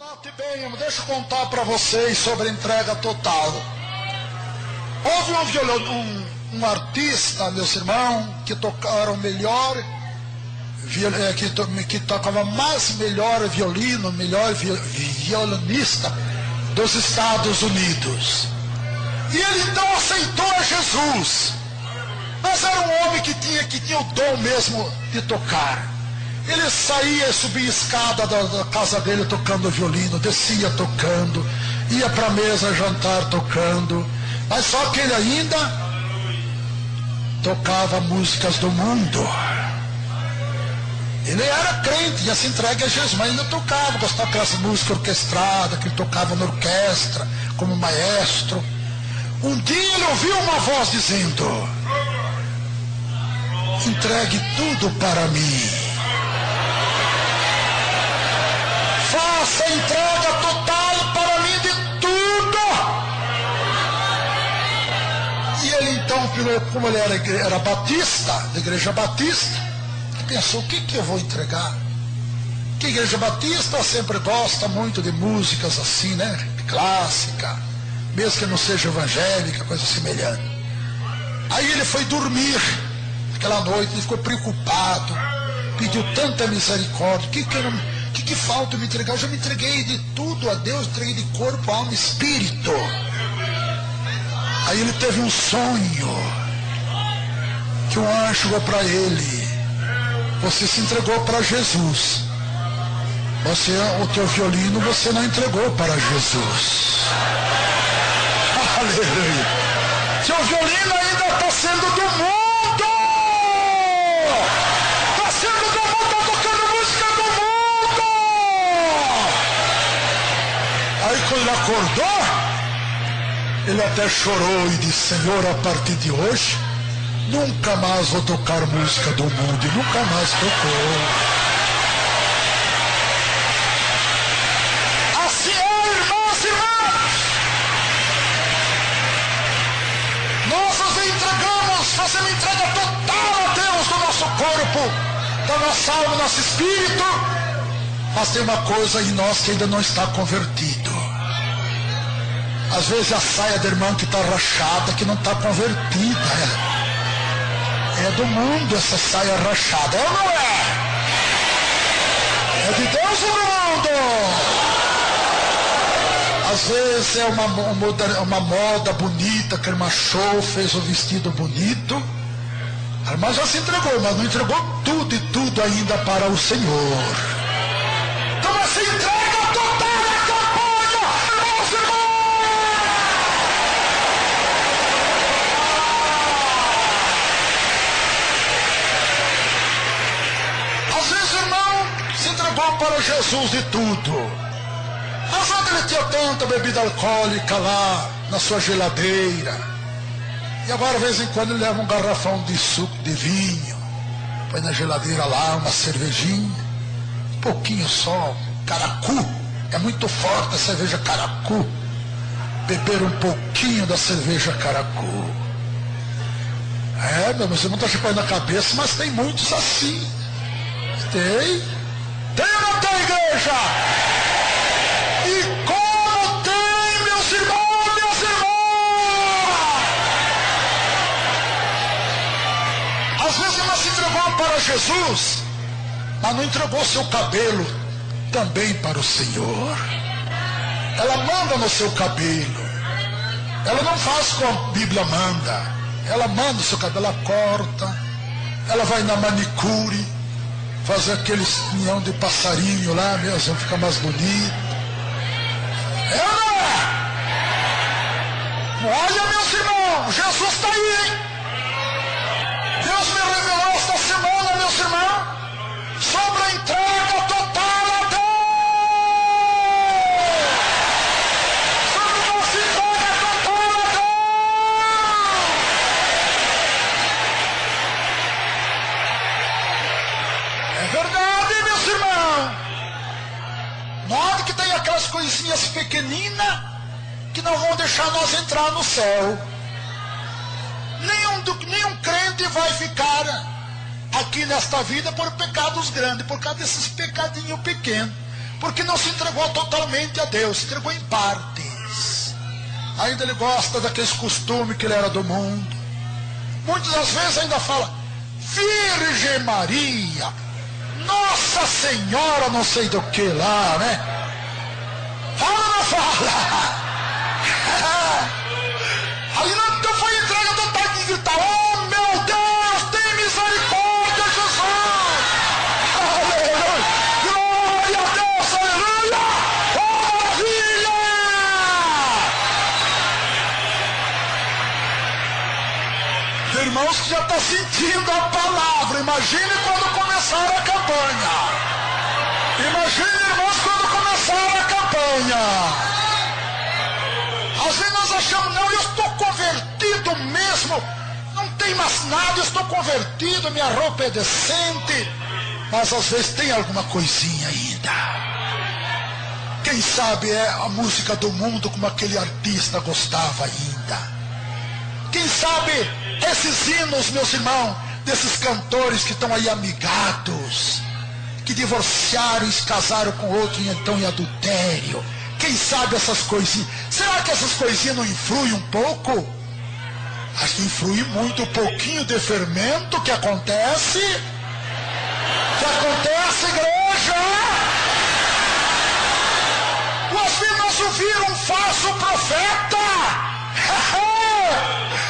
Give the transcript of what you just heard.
Note bem, deixa eu contar para vocês sobre a entrega total. Houve um artista, meus irmãos, que tocaram melhor, que tocava melhor violino, melhor violinista dos Estados Unidos. E ele então aceitou a Jesus. Mas era um homem que tinha o dom mesmo de tocar. Ele saía e subia a escada da casa dele tocando violino, descia tocando, ia para a mesa jantar tocando, mas só que ele ainda tocava músicas do mundo. Ele era crente, ia se entregue a Jesus, mas ainda tocava, gostava daquelas músicas orquestradas, que ele tocava na orquestra, como maestro. Um dia ele ouviu uma voz dizendo: entregue tudo para mim. Faça entrega total para mim de tudo. E ele então, como ele era batista, da igreja batista, ele pensou: o que eu vou entregar? Que a igreja batista sempre gosta muito de músicas assim, né? Clássica, mesmo que não seja evangélica, coisa semelhante. Aí ele foi dormir aquela noite, ele ficou preocupado, pediu tanta misericórdia. O que falta eu me entregar? Eu já me entreguei de tudo a Deus, entreguei de corpo, alma e espírito. Aí ele teve um sonho, que um anjo chegou para ele: você se entregou para Jesus, o teu violino você não entregou para Jesus. Aleluia. Seu violino ainda está sendo do mundo. Quando ele acordou, ele até chorou e disse: Senhor, a partir de hoje nunca mais vou tocar música do mundo. E nunca mais tocou. Assim é, irmãos e irmãs. Nós nos entregamos, fazemos entrega total a Deus do nosso corpo, da nossa alma, do nosso espírito. Mas tem uma coisa em nós que ainda não está convertido. Às vezes a saia do irmão que está rachada, que não está convertida. É do mundo essa saia rachada, é ou não é? É de Deus ou do mundo? Às vezes é uma moda bonita, que a irmã achou, fez o vestido bonito. A irmã já se entregou, mas não entregou tudo e tudo ainda para o Senhor. Então essa entrega total é campanha, meus irmãos. Para Jesus de tudo. Mas onde ele tinha tanta bebida alcoólica lá na sua geladeira, e agora de vez em quando ele leva um garrafão de suco de vinho, põe na geladeira lá uma cervejinha, um pouquinho só, caracu, é muito forte a cerveja caracu. Beber um pouquinho da cerveja caracu. Meu irmão, você não está chupando na cabeça, mas tem muitos assim. Tem ou não tem, igreja? E como tem, meus irmãos, minhas irmãs? Às vezes ela se entregou para Jesus, mas não entregou seu cabelo também para o Senhor. Ela manda no seu cabelo. Ela não faz como a Bíblia manda. Ela manda o seu cabelo, ela corta. Ela vai na manicure, fazer aquele espinhão de passarinho lá mesmo, fica mais bonito. É ou não é? Olha, meus irmãos, Jesus está aí, hein? Deus me revelou esta semana, meus irmãos, sobre a entrega total a Deus. Sobre a nossa entrega total a Deus. É verdade, meus irmãos. Note que tem aquelas coisinhas pequeninas que não vão deixar nós entrar no céu. Nenhum crente vai ficar aqui nesta vida por pecados grandes, por causa desses pecadinhos pequenos. porque não se entregou totalmente a Deus, se entregou em partes. Ainda ele gosta daqueles costumes que ele era do mundo. Muitas das vezes ainda fala Virgem Maria, Nossa Senhora, não sei do que lá, né? Fala ou não fala? Ali não foi entrega total de gritar: oh meu Deus, tem misericórdia, Jesus! Aleluia! Glória a Deus, aleluia! Oh, maravilha! Irmãos que já estão sentindo a palavra, imagine quando começar a campanha. Imagine, irmãos, quando começar a campanha. Às vezes nós achamos, não, eu estou convertido mesmo, não tem mais nada, eu estou convertido, minha roupa é decente, mas às vezes tem alguma coisinha ainda. Quem sabe é a música do mundo como aquele artista gostava ainda. Quem sabe esses hinos, meus irmãos, desses cantores que estão aí amigados, que divorciaram e se casaram com outro e então em adultério. Quem sabe essas coisinhas? Será que essas coisinhas não influem um pouco? Acho que influi muito, um pouquinho de fermento que acontece. Que acontece, igreja? Os irmãos ouviram um falso profeta.